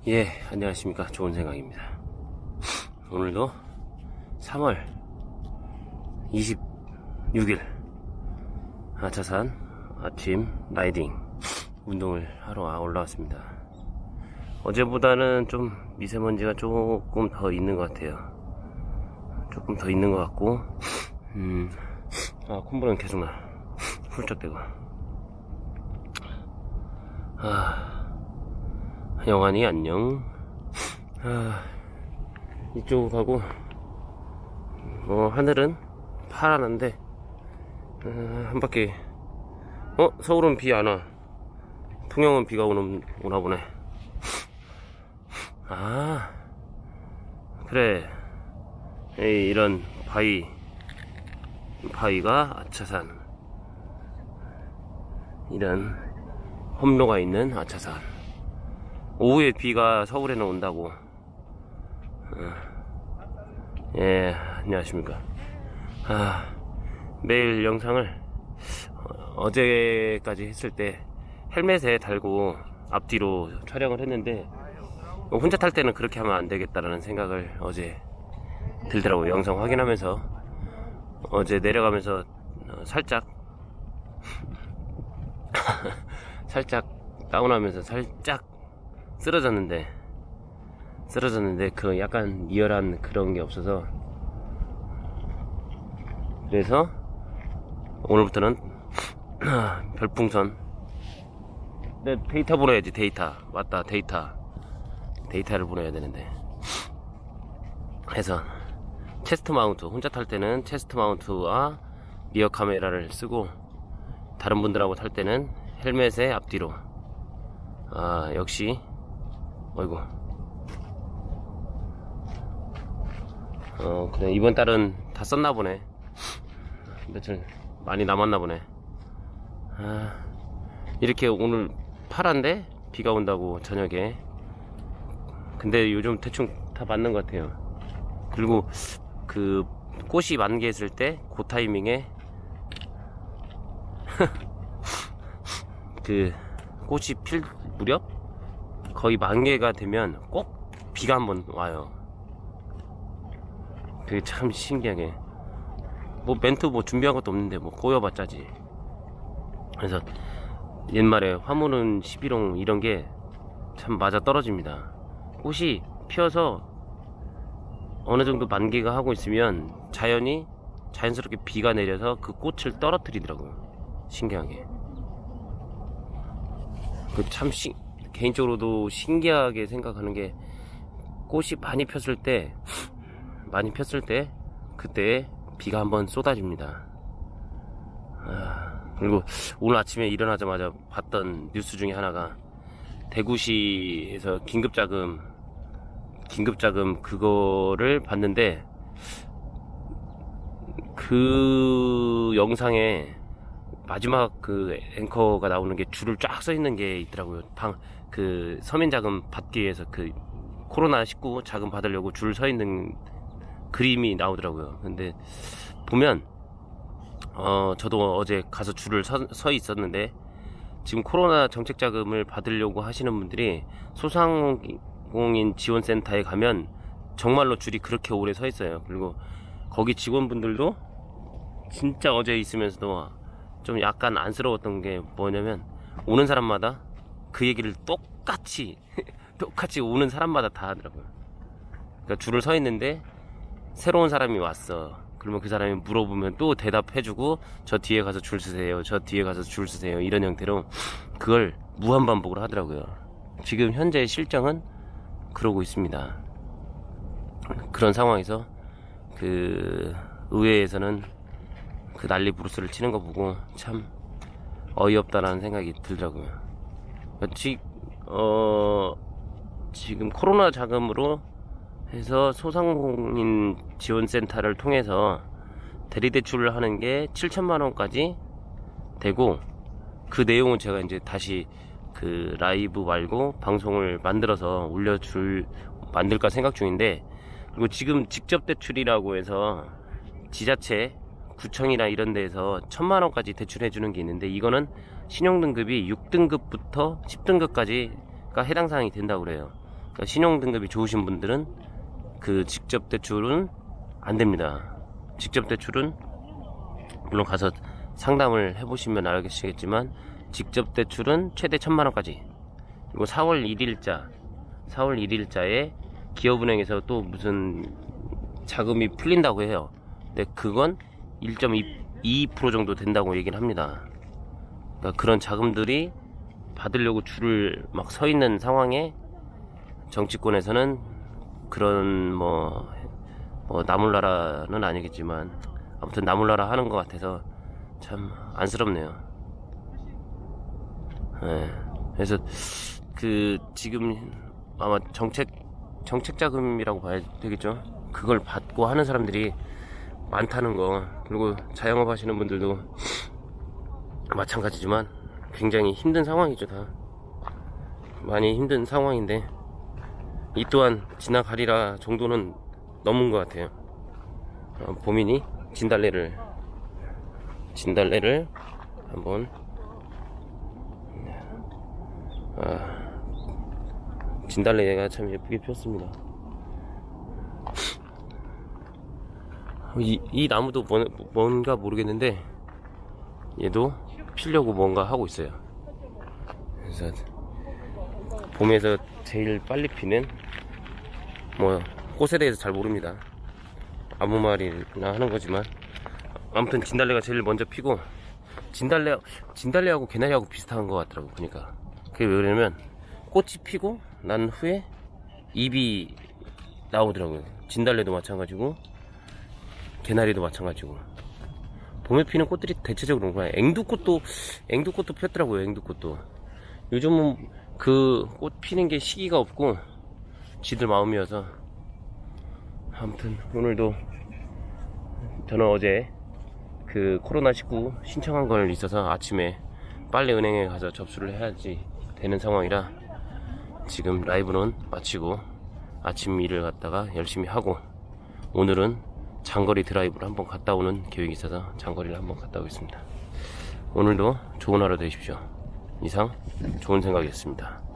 예, 안녕하십니까. 좋은 생각입니다. 오늘도 3월 26일 아차산 아침 라이딩 운동을 하러 올라왔습니다. 어제보다는 좀 미세먼지가 조금 더 있는 것 같아요. 조금 더 있는 것 같고, 콧물은 계속 나. 훌쩍대고. 영환이 안녕. 이쪽하고 하늘은 파랗는데 한 바퀴. 서울은 비 안 와. 통영은 비가 오나 보네. 그래. 이런 바위가 아차산, 이런 험로가 있는 아차산. 오후에 비가 서울에는 온다고. 예, 안녕하십니까. 매일 영상을 어제까지 했을 때 헬멧에 달고 앞뒤로 촬영을 했는데, 혼자 탈 때는 그렇게 하면 안 되겠다라는 생각을 어제 들더라고요. 영상 확인하면서 어제 내려가면서 살짝 다운하면서 살짝 쓰러졌는데 그 약간 리얼한 그런 게 없어서, 그래서 오늘부터는 별풍선. 내 데이터 보내야지. 데이터 맞다. 데이터를 보내야 되는데, 해서 체스트 마운트, 혼자 탈 때는 체스트 마운트와 리어 카메라를 쓰고, 다른 분들하고 탈 때는 헬멧의 앞뒤로. 역시 어이구. 그래, 이번 달은 다 썼나 보네. 며칠 많이 남았나 보네. 이렇게 오늘 파란데 비가 온다고 저녁에. 근데 요즘 대충 다 맞는 것 같아요. 그리고 그 꽃이 만개했을 때 그 타이밍에 그 꽃이 필 무렵 거의 만개가 되면 꼭 비가 한번 와요. 그게 참 신기하게. 멘트 준비한 것도 없는데 꼬여봤자지. 그래서 옛말에 화무는 11홍 이런 게 참 맞아 떨어집니다. 꽃이 피어서 어느 정도 만개가 하고 있으면 자연스럽게 비가 내려서 그 꽃을 떨어뜨리더라고요. 신기하게. 참 개인적으로도 신기하게 생각하는 게, 꽃이 많이 폈을 때 그때 비가 한번 쏟아집니다. 그리고 오늘 아침에 일어나자마자 봤던 뉴스 중에 하나가, 대구시에서 긴급자금 그거를 봤는데, 그 영상에 마지막 그 앵커가 나오는 게 줄을 쫙 서 있는 게 있더라고요. 그 서민자금 받기 위해서, 그 코로나19 자금 받으려고 줄 서 있는 그림이 나오더라고요. 근데 보면 저도 어제 가서 줄을 서 있었는데, 지금 코로나 정책자금을 받으려고 하시는 분들이 소상공인 지원센터에 가면 정말로 줄이 그렇게 오래 서 있어요. 그리고 거기 직원분들도 진짜 어제 있으면서도 좀 약간 안쓰러웠던 게 뭐냐면, 오는 사람마다 그 얘기를 똑같이 오는 사람마다 다 하더라고요. 그러니까 줄을 서 있는데 새로운 사람이 왔어. 그러면 그 사람이 물어보면 또 대답해주고, 저 뒤에 가서 줄 서세요, 저 뒤에 가서 줄 서세요, 이런 형태로 그걸 무한반복으로 하더라고요. 지금 현재의 실정은 그러고 있습니다. 그런 상황에서 그 의회에서는 그 난리 부르스를 치는 거 보고 참 어이없다라는 생각이 들더라고요. 지금 코로나 자금으로 해서 소상공인 지원센터를 통해서 대리대출을 하는 게 7천만원까지 되고, 그 내용은 제가 이제 다시 그 라이브 말고 방송을 만들어서 만들까 생각 중인데, 그리고 지금 직접 대출이라고 해서 지자체 구청이나 이런 데에서 1,000만원까지 대출해주는 게 있는데, 이거는 신용등급이 6등급부터 10등급까지가 해당 사항이 된다고 그래요. 그러니까 신용 등급이 좋으신 분들은 그 직접 대출은 안 됩니다. 직접 대출은 물론 가서 상담을 해보시면 알겠지만 직접 대출은 최대 1,000만 원까지. 그리고 4월 1일자에 기업은행에서 또 무슨 자금이 풀린다고 해요. 근데 그건 1.2% 정도 된다고 얘기를 합니다. 그러니까 그런 자금들이 받으려고 줄을 막 서 있는 상황에 정치권에서는 그런 뭐 나몰라라는 아니겠지만 아무튼 나몰라라 하는 것 같아서 참 안쓰럽네요. 네. 그래서 그 지금 아마 정책 자금이라고 봐야 되겠죠. 그걸 받고 하는 사람들이 많다는 거. 그리고 자영업 하시는 분들도 마찬가지지만 굉장히 힘든 상황이죠. 다 많이 힘든 상황인데 이 또한 지나가리라 정도는 넘은 것 같아요. 보민이 진달래를 한번 진달래가 참 예쁘게 피었습니다. 이 나무도 뭔가 모르겠는데 얘도 피려고 뭔가 하고 있어요. 그래서 봄에서 제일 빨리 피는 뭐 꽃에 대해서 잘 모릅니다. 아무 말이나 하는 거지만 아무튼 진달래가 제일 먼저 피고 진달래하고 개나리하고 비슷한 것 같더라고 보니까. 그게 왜 그러냐면 꽃이 피고 난 후에 잎이 나오더라고요. 진달래도 마찬가지고 개나리도 마찬가지고. 봄에 피는 꽃들이 대체적으로 그런 거야. 앵두꽃도 폈더라고요. 앵두꽃도 요즘은 그 꽃 피는 게 시기가 없고 지들 마음이어서. 아무튼 오늘도 저는 어제 그 코로나19 신청한 걸 있어서 아침에 빨리 은행에 가서 접수를 해야지 되는 상황이라 지금 라이브는 마치고 아침 일을 갖다가 열심히 하고 오늘은 장거리 드라이브를 한번 갔다 오는 계획이 있어서 장거리를 한번 갔다 오겠습니다. 오늘도 좋은 하루 되십시오. 이상 좋은 생각이었습니다.